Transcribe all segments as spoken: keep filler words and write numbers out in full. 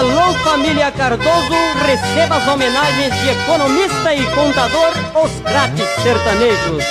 Alô, família Cardoso, receba as homenagens de economista e contador, os craques sertanejos.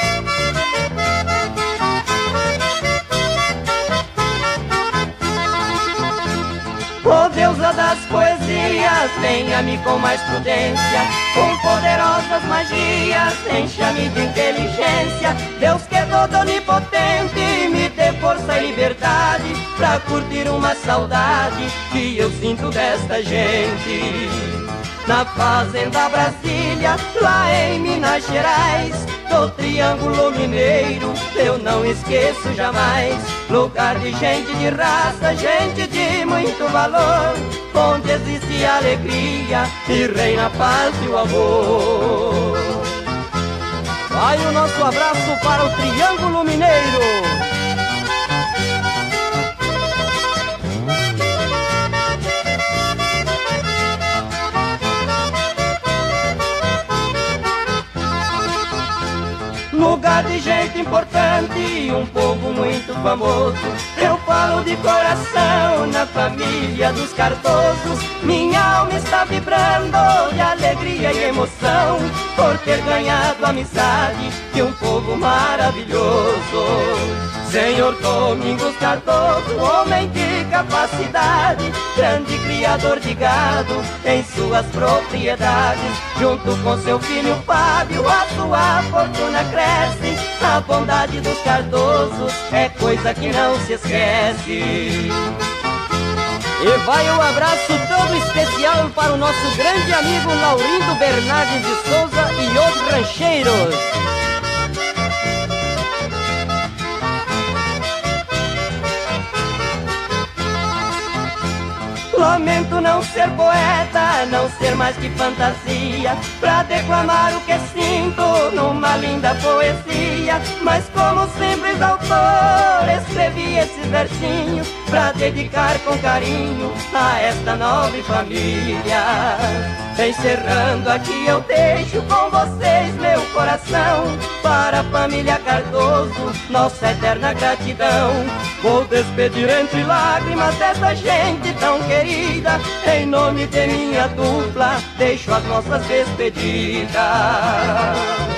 Ó deusa das poesias, venha-me com mais prudência, com poderosas magias, encha-me de inteligência. Deus que é todo onipotente, me dê força e liberdade pra curtir uma saudade que eu sinto desta gente. Na fazenda Brasília, lá em Minas Gerais, do Triângulo Mineiro, eu não esqueço jamais. Lugar de gente de raça, gente de muito valor, onde existe alegria e reina a paz e o amor. Vai o nosso abraço para o Triângulo Mineiro. Lugar de gente importante, um povo muito famoso. Eu falo de coração na família dos Cardosos. Minha alma está vibrando de alegria e emoção por ter ganhado a amizade de um povo maravilhoso. Senhor Domingos Cardoso, homem de capacidade, grande criador de gado em suas propriedades. Junto com seu filho Fábio, a sua fortuna cresce. A bondade dos Cardosos é coisa que não se esquece. E vai um abraço todo especial para o nosso grande amigo Laurindo Bernardes de Souza e os rancheiros. Lamento não ser poeta, não ser mais que fantasia, pra declamar o que sinto numa linda poesia. Mas como simples autor, escrevi esses versinhos pra dedicar com carinho a esta nobre família. Encerrando aqui eu deixo com vocês meu coração, para a família Cardoso, nossa eterna gratidão. Vou despedir entre lágrimas dessa gente tão querida, em nome de minha dupla deixo as nossas despedidas.